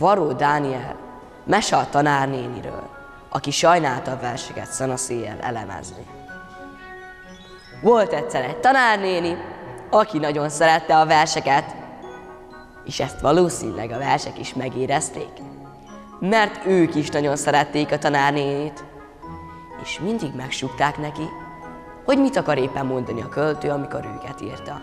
Varró Dániel mese a tanárnéniről, aki sajnálta a verseket szanaszéjjel elemezni. Volt egyszer egy tanárnéni, aki nagyon szerette a verseket, és ezt valószínűleg a versek is megérezték, mert ők is nagyon szerették a tanárnénit, és mindig megsúgták neki, hogy mit akar éppen mondani a költő, amikor őket írta.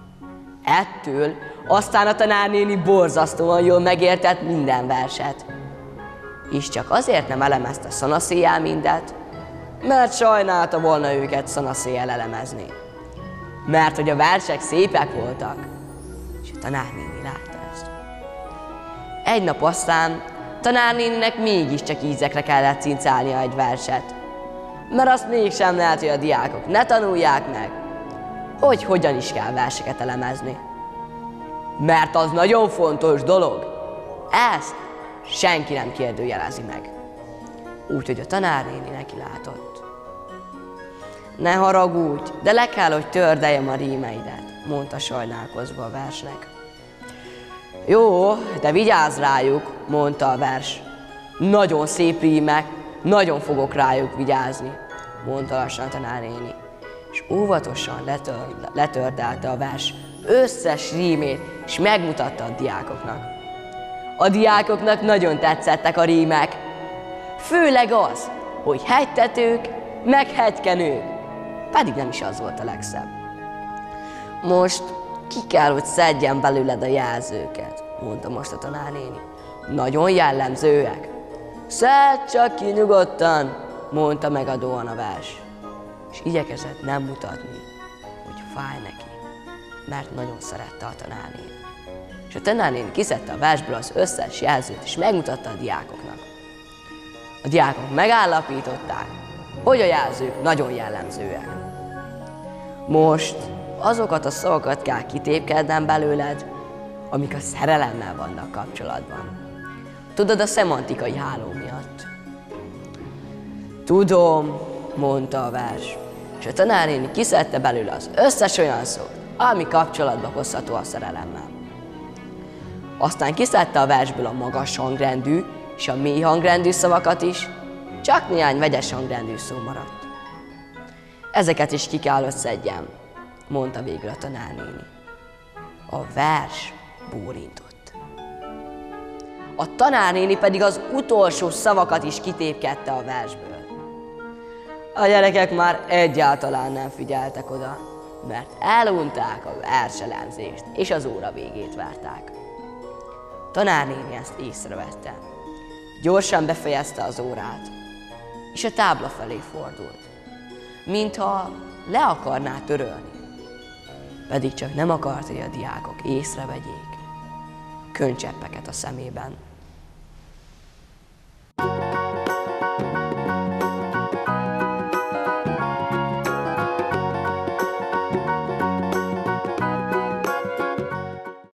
Ettől aztán a tanárnéni borzasztóan jól megértett minden verset, és csak azért nem elemezte szanaszéjjel mindet, mert sajnálta volna őket szanaszéjjel elemezni. Mert hogy a versek szépek voltak, és a tanárnéni látta ezt. Egy nap aztán tanárnéninek mégiscsak ízekre kellett cincálnia egy verset, mert azt mégsem lehet, hogy a diákok ne tanulják meg, hogy hogyan is kell verseket elemezni. Mert az nagyon fontos dolog, ezt senki nem kérdőjelezi meg. Úgyhogy a tanárnéni neki látott. Ne haragudj, de le kell, hogy tördeljem a rímeidet, mondta sajnálkozva a versnek. Jó, de vigyázz rájuk, mondta a vers. Nagyon szép rímek, nagyon fogok rájuk vigyázni, mondta lassan a tanárnéni. És óvatosan letördelte a vers összes rímét, és megmutatta a diákoknak. A diákoknak nagyon tetszettek a rímek, főleg az, hogy hegytetők, meg hegykenők, pedig nem is az volt a legszebb. Most ki kell, hogy szedjem belőled a jelzőket, mondta most a tanárnéni. Nagyon jellemzőek. Szedd csak ki nyugodtan, mondta megadóan a vers. És igyekezett nem mutatni, hogy fáj neki, mert nagyon szerette a tanárnéni. És a tanárnéni kiszedte a versből az összes jelzőt, és megmutatta a diákoknak. A diákok megállapították, hogy a jelzők nagyon jellemzőek. Most azokat a szavakat kell kitépkednem belőled, amik a szerelemmel vannak kapcsolatban. Tudod, a szemantikai háló miatt. Tudom, mondta a vers, és a tanárnéni kiszedte belőle az összes olyan szót, ami kapcsolatba hozható a szerelemmel. Aztán kiszedte a versből a magas hangrendű és a mély hangrendű szavakat is, csak néhány vegyes hangrendű szó maradt. Ezeket is ki kell, hogy szedjem, mondta végül a tanárnéni. A vers bólintott. A tanárnéni pedig az utolsó szavakat is kitépkedte a versből. A gyerekek már egyáltalán nem figyeltek oda, mert elunták a verselemzést, és az óra végét várták. Tanárnéni ezt észrevette. Gyorsan befejezte az órát, és a tábla felé fordult, mintha le akarná törölni. Pedig csak nem akart, hogy a diákok észrevegyék könycseppeket a szemében.